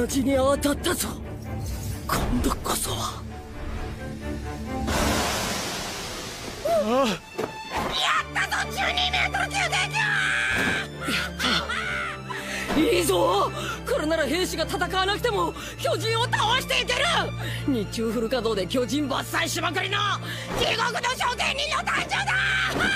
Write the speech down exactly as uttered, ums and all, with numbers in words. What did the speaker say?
同じに当たったぞ。今度こそは。ああ、やったぞ。じゅうにメートル急停機。いいぞ。これなら兵士が戦わなくても巨人を倒していける。日中フル稼働で巨人伐採しまくりの地獄の商店人の誕生だ。